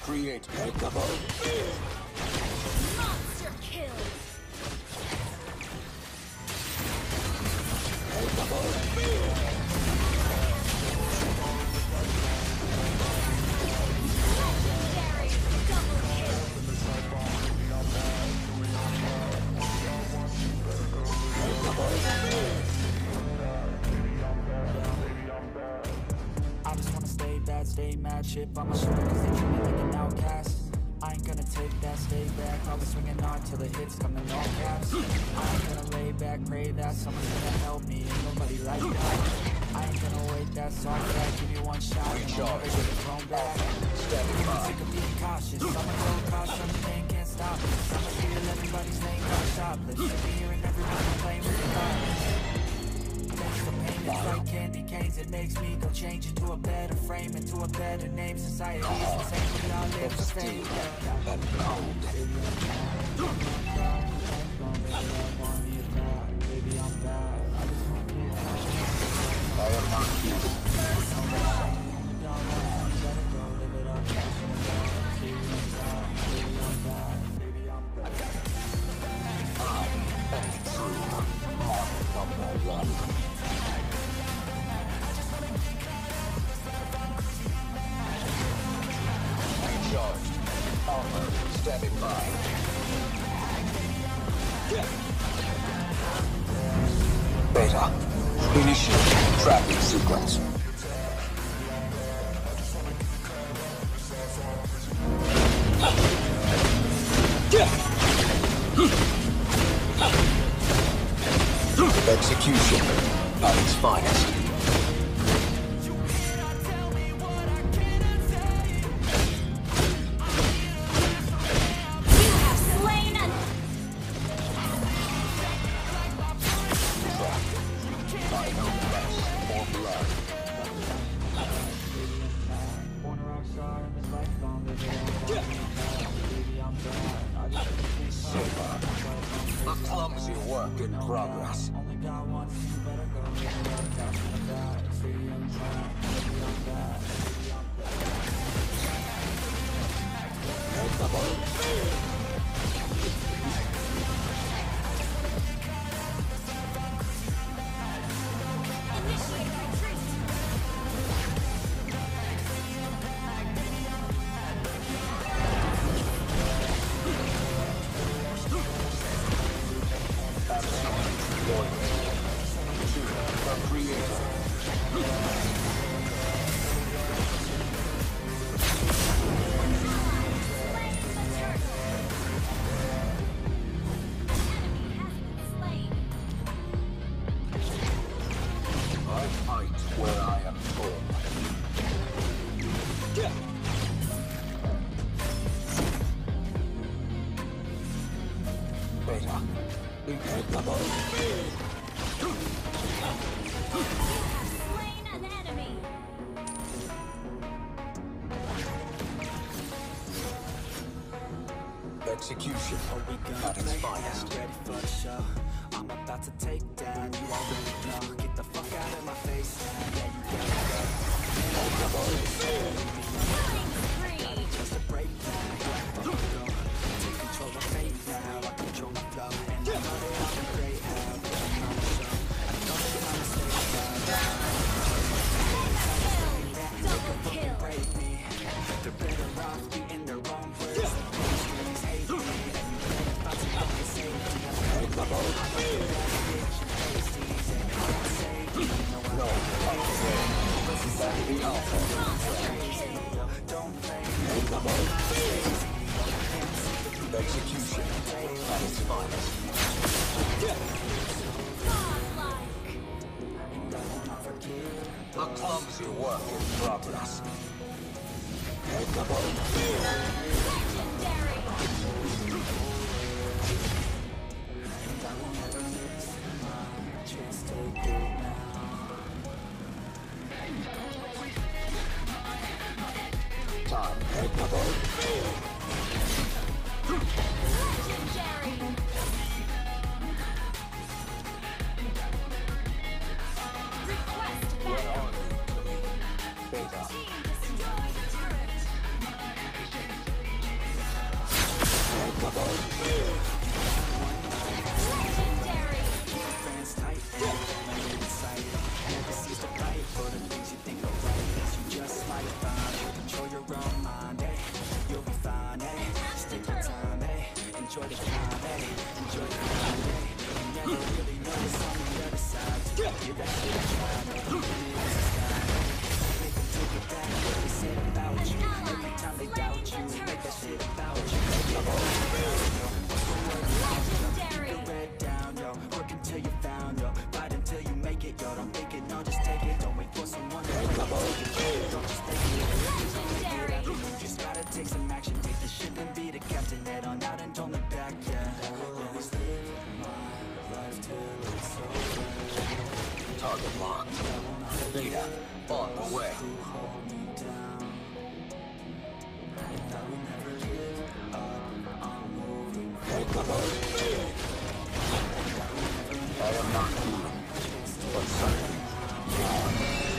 Create impeccable. Monster kill. Legendary double kill. I just wanna stay bad, stay mad, chip on my shoulder cause they treat me like an outcast. I ain't gonna take that, stay back, I'll be swinging hard till the hits come in all caps. I ain't gonna lay back, pray that someone's gonna help me, ain't nobody like that. I ain't gonna wait, that's all that, give me one shot and I'll never get it thrown back. I'm sick of being cautious, I'ma go cause something can't stop me. I'ma feel everybody's name on shoplift, sick of hearing everyone playing with the thoughts. Takes the pain, it's like candy canes. It makes me go change into a better frame, into a better name. Society is insane, we all live for fame. Standing by. Beta. Initiate tracking sequence. Execution at its finest. A clumsy work in progress. Slain an enemy. Execution at its finest. Ready for the show. I'm about to take down. You already know. Get the fuck out of my face. Yeah, you Killing spree. just a break now. Take control of fate now. I control the flow. And I know that I'll be great. How but I'm on the show. I know that I'm a stage. Double kill. Break me. They're better off eating their own words. Please hate me. And you ain't about to fucking save me. Execution at its finest. Godlike. A clumsy work in progress. Time. Legendary. Request backup. Beta. Team destroyed turret. Legendary. Fans tight, my favorite sight. Never cease to fight for the things you think are right. You just might find you control your own mind, eh? You'll be fine, eh? Just take your time, eh? Enjoy the climb, eh? Enjoy the climb, eh? You never really know what's on the other side. So give that shit a try, no, you really is a sky, eh? Make them take it back, what they said about you. Every time they doubt you, make that shit about you. Legendary. Keep your head down, yo. Work until you found, yo. Fight until you make it, yo. Don't think it, no, just take it. Don't wait for someone to make it. Take it, don't just take it. Legendary. You just gotta take some action. Take the ship and be the captain. Head on out and don't look back, yeah. Always live my life till it's over. Target locked. Beta on the way. Hold me down. And I will never give up. I'm moving forward. I am not human, but something.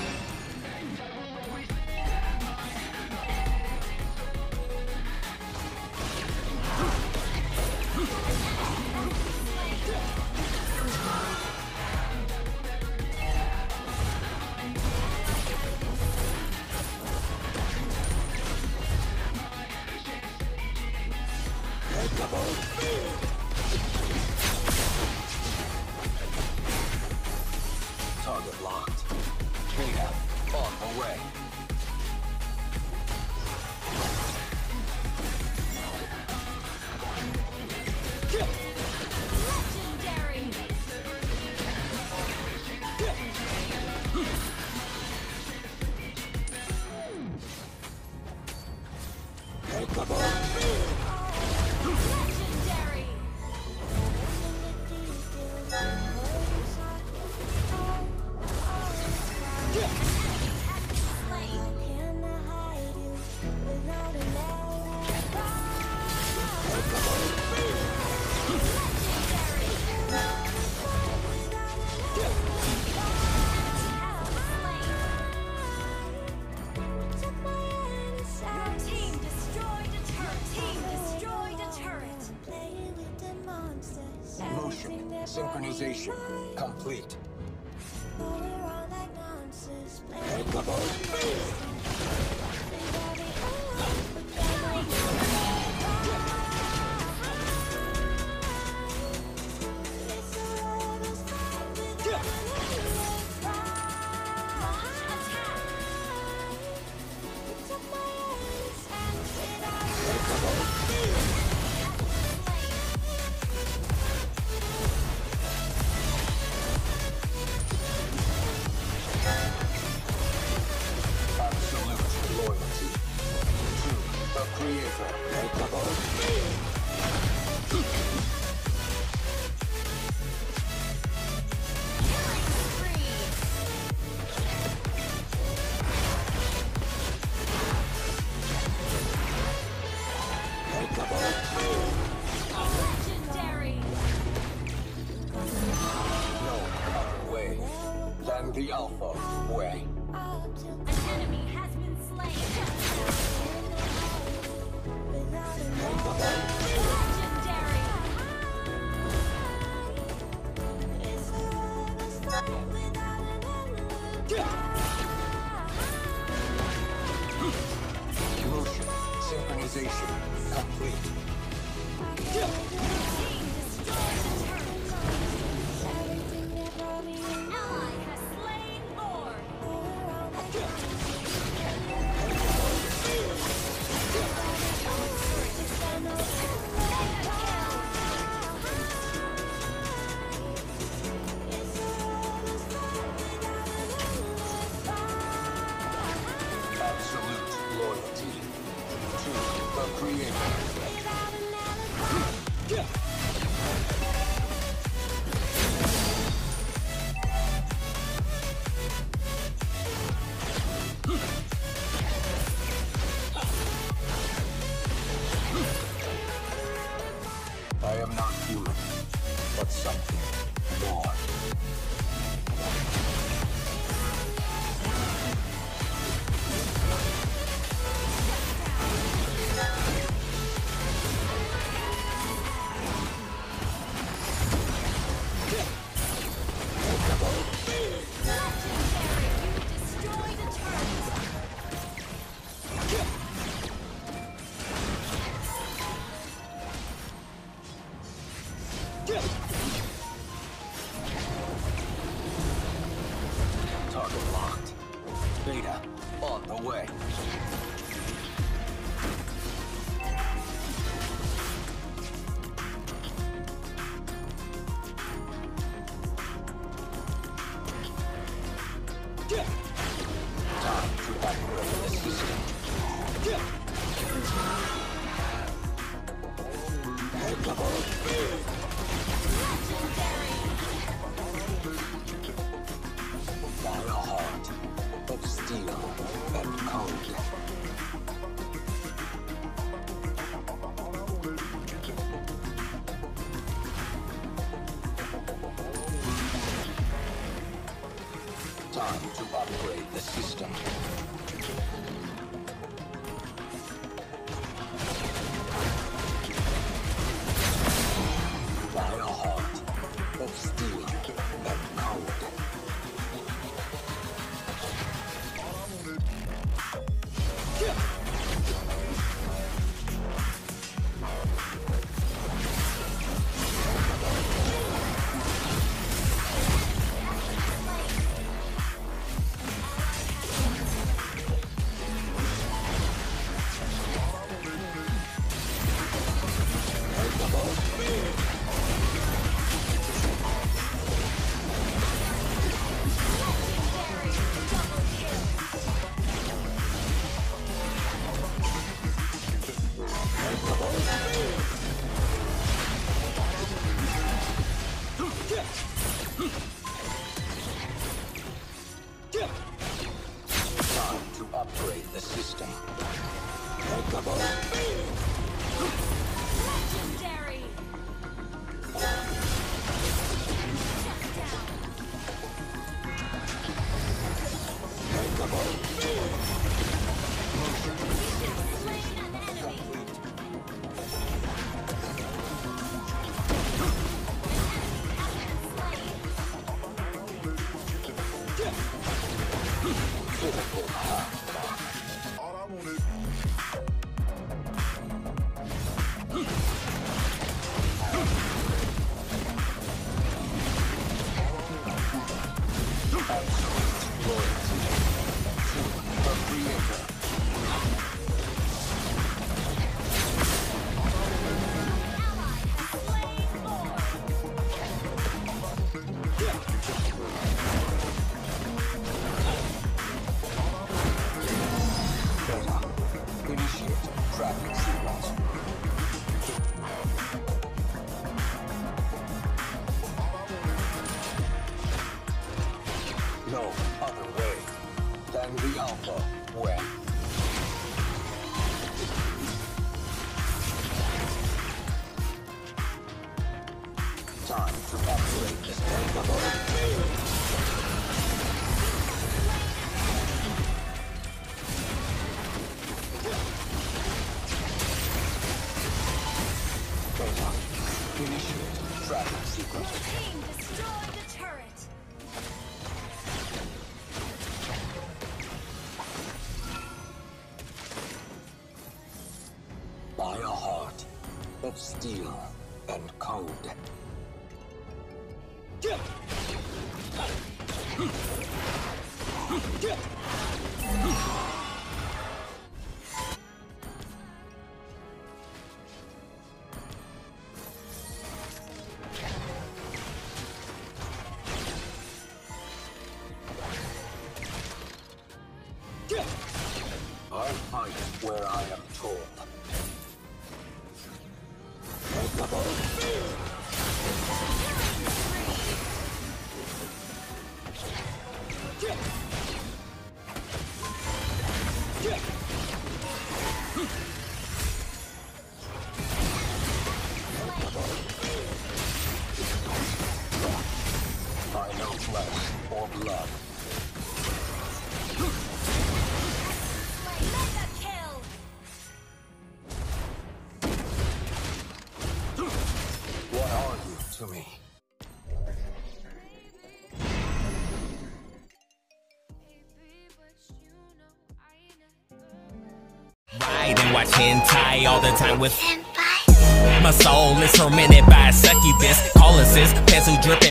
Target locked. Beta on the way. Legendary. Legendary. Team destroyed a turret. Team destroyed a turret. Motion synchronization complete. Absolute loyalty to the creator. Legendary. No other way than the Alpha way. An enemy has been slain. Legendary. Motion synchronization complete. Team destroyed a turret. An ally has slain Lord. Absolute loyalty to the creator. I am not human, but something more. Target locked. Beta, on the way. Time to upgrade the system. By a heart of steel and cold. Time to upgrade the system. By a heart of steel and cold. Time to upgrade the system. Legendary. Slain an enemy. Critical heart. Absolute loyalty to the Creator. Beta, initiate traffic sequence. No other way than the Alpha way. Time to upgrade this Beta, initiate traffic sequence. Team destroyed the turret. By a heart of steel and cold. I fight where I am told. I know flesh or blood. Mega kill. What are you to me? Ride and watch hentai all the time with senpai. My soul is tormented by a succubus. Calling sis, pencil dripping.